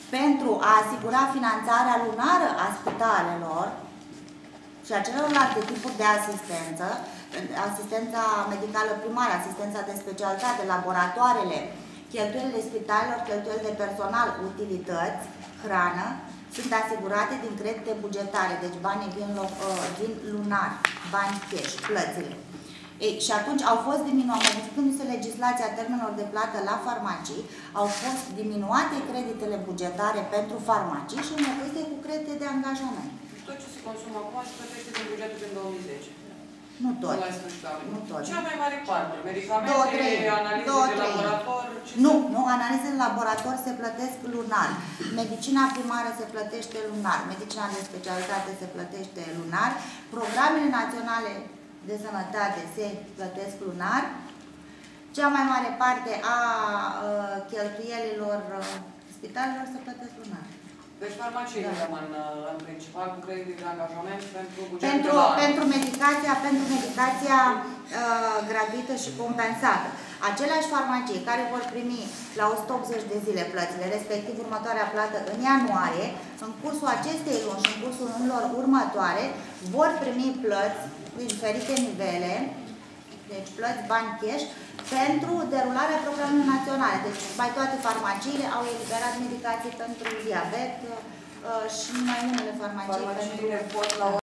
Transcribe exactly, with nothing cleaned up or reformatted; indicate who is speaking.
Speaker 1: pentru a asigura finanțarea lunară a spitalelor și a celorlalte tipuri de asistență, asistența medicală primară, asistența de specialitate, laboratoarele, cheltuielile spitalelor, cheltuieli de personal, utilități, hrană, sunt asigurate din credite bugetare, deci banii vin, vin lunar, bani cash, plățile. Ei, și atunci au fost diminuate, modificându-se legislația termenilor de plată la farmacii, au fost diminuate creditele bugetare pentru farmacii și înlocuite cu credite de angajament.
Speaker 2: Tot ce se consumă acum se plătește din bugetul din două mii zece.
Speaker 1: Nu tot.
Speaker 2: Nu tot. Cea mai mare parte. Medicamente,
Speaker 1: două, trei,
Speaker 2: analize
Speaker 1: două,
Speaker 2: de laborator.
Speaker 1: Nu, nu, analize de laborator se plătesc lunar. Medicina primară se plătește lunar. Medicina de specialitate se plătește lunar. Programele naționale de sănătate se plătesc lunar. Cea mai mare parte a uh, cheltuielilor uh, spitalelor se plătesc lunar.
Speaker 2: Deci farmaciile da. rămân în principal cu credit de angajament pentru bugetul
Speaker 1: pentru,
Speaker 2: de bani.
Speaker 1: pentru medicația, pentru medicația uh, gratuită și compensată. Aceleași farmacii care vor primi la o sută optzeci de zile plățile, respectiv următoarea plată în ianuarie, în cursul acestei luni și în cursul lunilor următoare, vor primi plăți cu diferite nivele, deci plăți bani cash, pentru derularea programelor naționale. Deci, mai toate farmaciile au eliberat medicații pentru diabet uh, și mai unele farmacii
Speaker 2: Farmaciile
Speaker 1: pentru...
Speaker 2: pot la